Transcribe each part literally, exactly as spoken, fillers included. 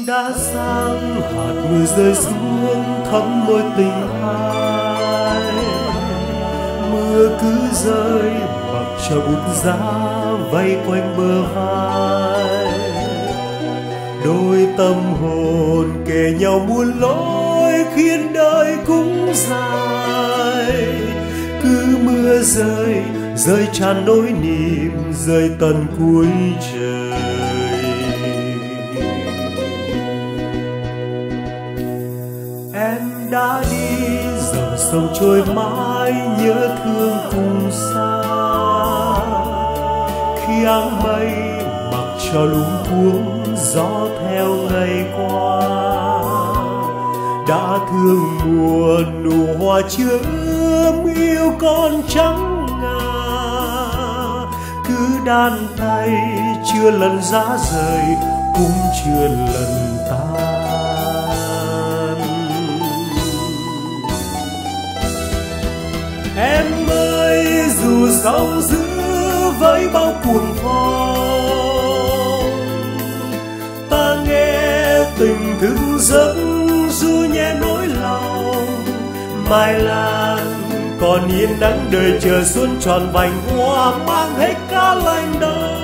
đã sang hạt mưa rơi xuống thấm môi tình hai. Mưa cứ rơi mặc cho bút giá vây quanh bờ vai. Đôi tâm hồn kề nhau muôn lối khiến đời cũng dài. Cứ mưa rơi rơi tràn nỗi niềm rơi tận cuối trời. Em đã đi dòng sông trôi mãi nhớ thương cùng xa. Khi áng mây mặc cho luống cuống gió theo ngày qua. Đã thương mùa nụ hoa chưa ươm yêu con trắng ngà. Cứ đan tay chưa lần giá rời cũng chưa lần tan. Em ơi dù sóng dữ với bao cuồng phong, ta nghe tình thức giấc ru nhẹ nỗi lòng. Mai lan còn yên nắng đời chờ xuân tròn vành hoa mang hết cả lành đông.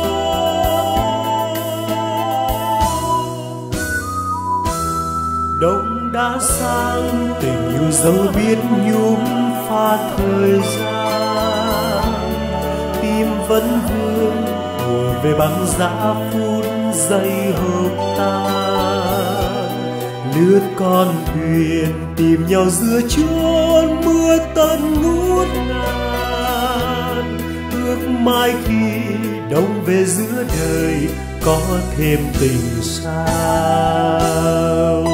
Đông đã sang tình yêu dấu biết nhúm pha thời gian. Tim vẫn vương mùa về băng giá phút giây hợp tan. Lướt con thuyền tìm nhau giữa chốn mưa tận ngút ngàn. Ước mai khi đông về giữa đời có thêm tình sao.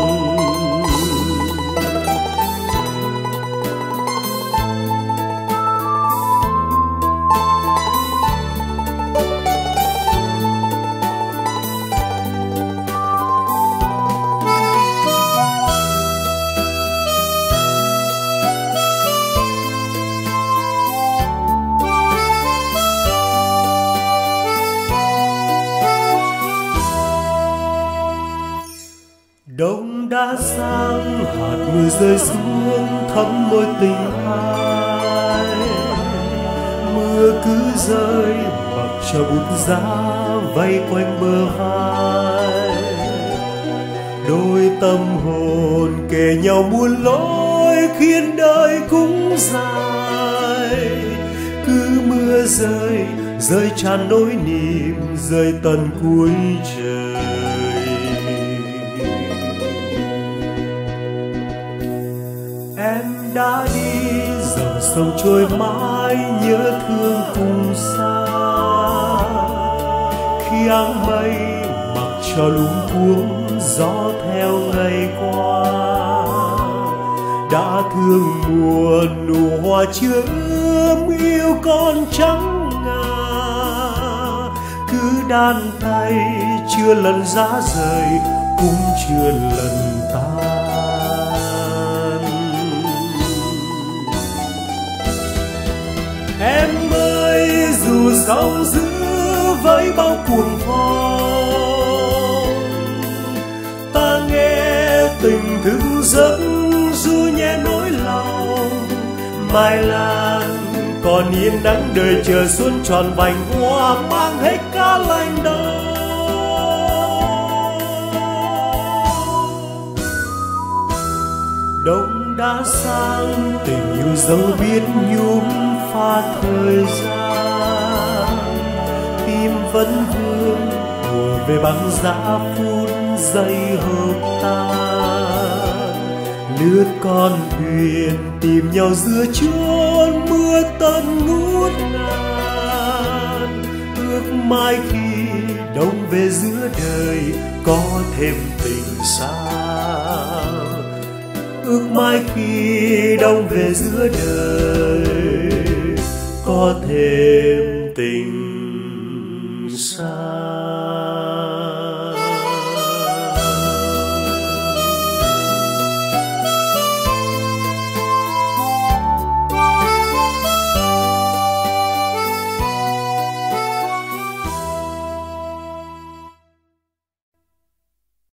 Đông đã sang hạt mưa rơi xuống thấm môi tình hai. Mưa cứ rơi mặc cho bút giá vây quanh bờ vai. Đôi tâm hồn kề nhau muôn lối khiến đời cũng dài. Cứ mưa rơi rơi tràn nỗi niềm rơi tận cuối trời. Em đã đi dòng sông trôi mãi nhớ thương cùng xa. Khi áng mây mặc cho luống cuống gió theo ngày qua. Đã thương mùa nụ hoa chưa ươm yêu con trắng ngà. Cứ đan tay chưa lần giá rời cũng chưa lần tan. Em ơi dù sóng dữ với bao cuồng phong, ta nghe tình thức giấc ru nhẹ nỗi lòng. Mai lan còn yên nắng đời chờ xuân tròn vành hoa mang hết cả lành đông. Đông đã sang tình yêu dấu biết nhúm pha thời gian. Tim vẫn vương mùa về băng giá phút giây hợp tan. Lướt con thuyền tìm nhau giữa chốn mưa tận ngút ngàn. Ước mai khi đông về giữa đời có thêm tình sao. Ước mai khi đông về giữa đời có thêm tình sao.